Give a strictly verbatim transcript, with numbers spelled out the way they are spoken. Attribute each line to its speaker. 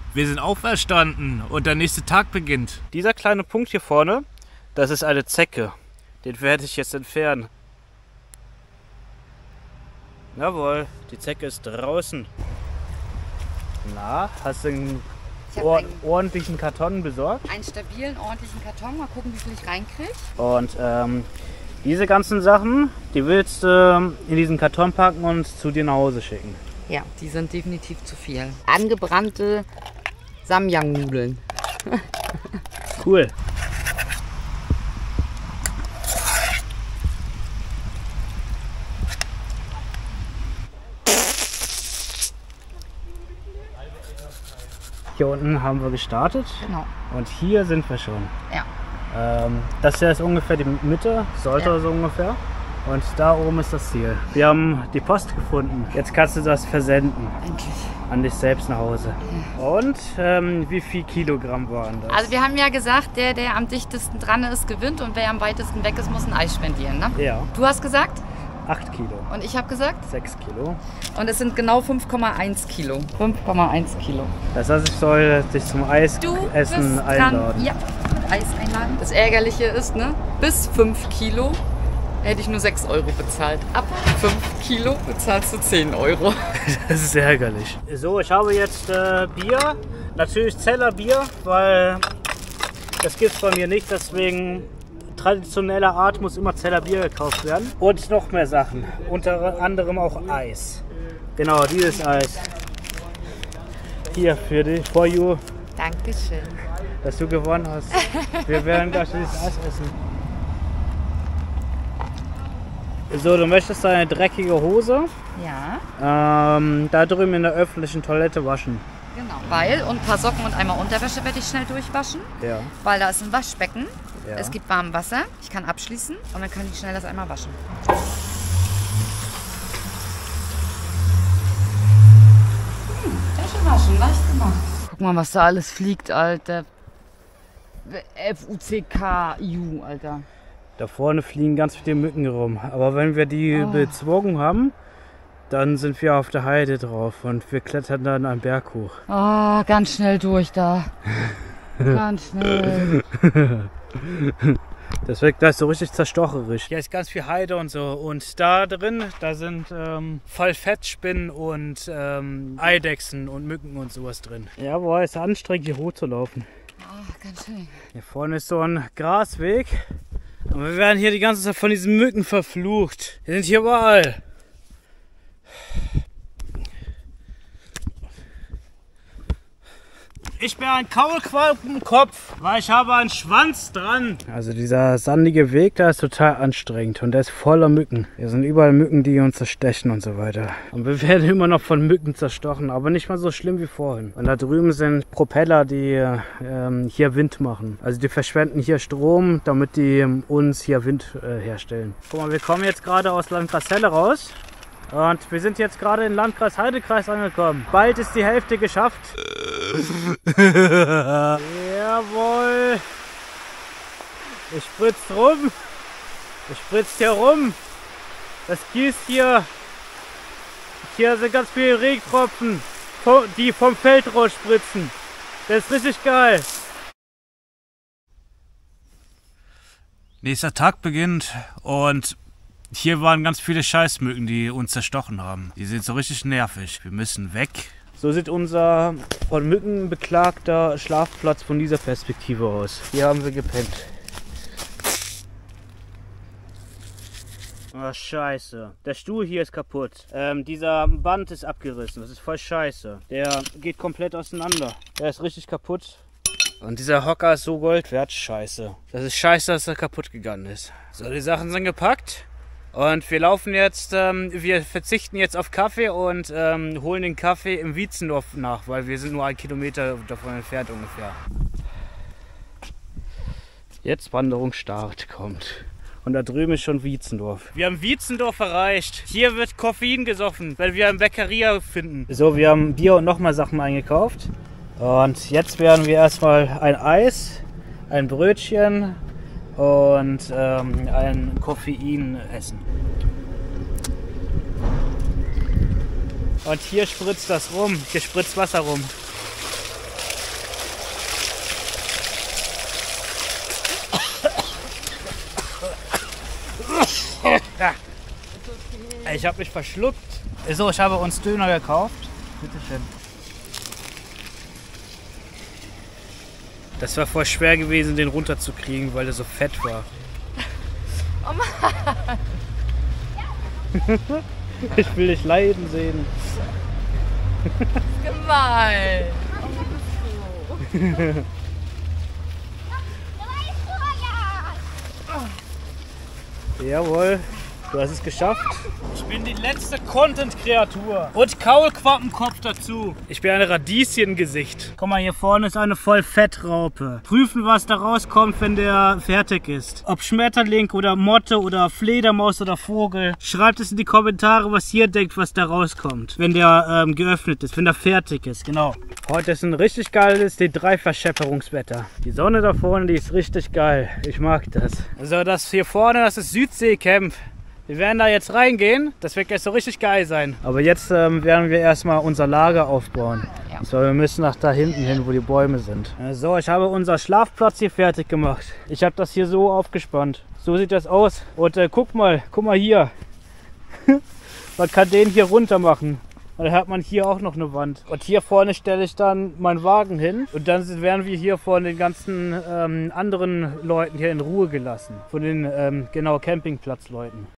Speaker 1: Wir sind auferstanden und der nächste Tag beginnt.
Speaker 2: Dieser kleine Punkt hier vorne, das ist eine Zecke. Den werde ich jetzt entfernen. Jawohl, die Zecke ist draußen. Na, hast du einen, or einen ordentlichen Karton besorgt?
Speaker 3: Einen stabilen, ordentlichen Karton. Mal gucken, wie viel ich reinkriege.
Speaker 2: Und ähm, diese ganzen Sachen, die willst du ähm, in diesen Karton packen und zu dir nach Hause schicken.
Speaker 3: Ja, die sind definitiv zu viel. Angebrannte Samyang-Nudeln.
Speaker 2: Cool. Hier unten haben wir gestartet.
Speaker 3: Genau.
Speaker 2: Und hier sind wir schon.
Speaker 3: Ja.
Speaker 2: Ähm, das hier ist ungefähr die Mitte, sollte
Speaker 3: Ja.
Speaker 2: so ungefähr. Und da oben ist das Ziel. Wir haben die Post gefunden. Jetzt kannst du das versenden.
Speaker 3: Endlich.
Speaker 2: An dich selbst nach Hause. Ja. Und ähm, wie viel Kilogramm waren das?
Speaker 3: Also wir haben ja gesagt, der, der am dichtesten dran ist, gewinnt. Und wer am weitesten weg ist, muss ein Eis spendieren. Ne?
Speaker 2: Ja.
Speaker 3: Du hast gesagt?
Speaker 2: acht Kilo.
Speaker 3: Und ich habe gesagt?
Speaker 2: sechs Kilo.
Speaker 3: Und es sind genau fünf Komma eins Kilo. fünf Komma eins Kilo.
Speaker 2: Das heißt, ich soll dich zum Eisessen
Speaker 3: Du
Speaker 2: einladen.
Speaker 3: Ja, Eis einladen. Das Ärgerliche ist, ne? Bis fünf Kilo hätte ich nur sechs Euro bezahlt. Ab fünf Kilo bezahlst du zehn Euro.
Speaker 2: Das ist ärgerlich. So, ich habe jetzt äh, Bier. Natürlich Zeller Bier, weil das gibt es bei mir nicht. Deswegen traditioneller Art muss immer Zeller Bier gekauft werden. Und noch mehr Sachen. Unter anderem auch Eis. Genau, dieses Eis. Hier für dich, for you.
Speaker 3: Dankeschön.
Speaker 2: Dass du gewonnen hast. Wir werden gleich dieses Eis essen. So, du möchtest deine dreckige Hose
Speaker 3: Ja.
Speaker 2: ähm, da drüben in der öffentlichen Toilette waschen.
Speaker 3: Genau. Weil, und ein paar Socken und einmal Unterwäsche werde ich schnell durchwaschen.
Speaker 2: Ja.
Speaker 3: Weil da ist ein Waschbecken.
Speaker 2: Ja.
Speaker 3: Es gibt warmes Wasser. Ich kann abschließen und dann kann ich schnell das einmal waschen. Hm, Wäsche waschen, leicht gemacht. Guck mal, was da alles fliegt, Alter. F U C K I U, Alter.
Speaker 2: Da vorne fliegen ganz viele Mücken rum. Aber wenn wir die
Speaker 3: Oh.
Speaker 2: bezwungen haben, dann sind wir auf der Heide drauf und wir klettern dann einen Berg hoch.
Speaker 3: Oh, ganz schnell durch da. Ganz schnell.
Speaker 2: Das wird gleich so richtig zerstocherisch. Hier ist ganz viel Heide und so. Und da drin, da sind ähm, voll Fettspinnen und ähm, Eidechsen und Mücken und sowas drin. Ja, boah, ist anstrengend hier hochzulaufen.
Speaker 3: Oh, ganz schön.
Speaker 2: Hier vorne ist so ein Grasweg. Und wir werden hier die ganze Zeit von diesen Mücken verflucht. Die sind hier überall. Ich bin ein Kaulquappenkopf, weil ich habe einen Schwanz dran. Also dieser sandige Weg da ist total anstrengend und der ist voller Mücken. Hier sind überall Mücken, die uns zerstechen und so weiter. Und wir werden immer noch von Mücken zerstochen, aber nicht mal so schlimm wie vorhin. Und da drüben sind Propeller, die ähm, hier Wind machen. Also die verschwenden hier Strom, damit die ähm, uns hier Wind äh, herstellen. Guck mal, wir kommen jetzt gerade aus Landkreis Celle raus. Und wir sind jetzt gerade in Landkreis Heidekreis angekommen. Bald ist die Hälfte geschafft. Jawohl. Ich spritze rum. Ich spritze hier rum. Das gießt hier. Hier sind ganz viele Regentropfen, die vom Feld raus spritzen. Das ist richtig geil.
Speaker 1: Nächster Tag beginnt und hier waren ganz viele Scheißmücken, die uns zerstochen haben. Die sind so richtig nervig. Wir müssen weg.
Speaker 2: So sieht unser von Mücken beklagter Schlafplatz von dieser Perspektive aus. Hier haben wir gepennt. Oh, scheiße. Der Stuhl hier ist kaputt. Ähm, dieser Band ist abgerissen. Das ist voll scheiße. Der geht komplett auseinander. Der ist richtig kaputt. Und dieser Hocker ist so Gold wert. Scheiße. Das ist scheiße, dass er kaputt gegangen ist. So, die Sachen sind gepackt. Und wir laufen jetzt, ähm, wir verzichten jetzt auf Kaffee und ähm, holen den Kaffee im Wietzendorf nach, weil wir sind nur ein Kilometer davon entfernt ungefähr. Jetzt Wanderungsstart kommt. Und da drüben ist schon Wietzendorf. Wir haben Wietzendorf erreicht. Hier wird Koffein gesoffen, weil wir eine Bäckeria finden. So, wir haben Bier und nochmal Sachen eingekauft. Und jetzt werden wir erstmal ein Eis, ein Brötchen und ähm, ein Koffein essen. Und hier spritzt das rum, hier spritzt Wasser rum. Ich habe mich verschluckt. So, ich habe uns Döner gekauft. Bitteschön. Das war voll schwer gewesen, den runterzukriegen, weil er so fett war.
Speaker 3: Oh Mann!
Speaker 2: Ich will dich leiden sehen.
Speaker 3: Gemein!
Speaker 2: Jawohl, du hast es geschafft. Ich bin die letzte Content-Kreatur. Und Kaulquappenkopf dazu. Ich bin ein Radieschengesicht. Guck mal, hier vorne ist eine Vollfettraupe. Prüfen, was da rauskommt, wenn der fertig ist. Ob Schmetterling oder Motte oder Fledermaus oder Vogel. Schreibt es in die Kommentare, was ihr denkt, was da rauskommt. Wenn der ähm, geöffnet ist, wenn der fertig ist, genau. Heute ist ein richtig geiles D drei Verschepperungswetter. Die Sonne da vorne, die ist richtig geil. Ich mag das. Also das hier vorne, das ist Südseecamp. Wir werden da jetzt reingehen. Das wird jetzt so richtig geil sein. Aber jetzt ähm, werden wir erstmal unser Lager aufbauen. Ja. So, wir müssen nach da hinten hin, wo die Bäume sind. So, ich habe unser Schlafplatz hier fertig gemacht. Ich habe das hier so aufgespannt. So sieht das aus. Und äh, guck mal, guck mal hier. Man kann den hier runter machen. Und dann hat man hier auch noch eine Wand. Und hier vorne stelle ich dann meinen Wagen hin. Und dann werden wir hier von den ganzen ähm, anderen Leuten hier in Ruhe gelassen. Von den, ähm, genau, Campingplatzleuten.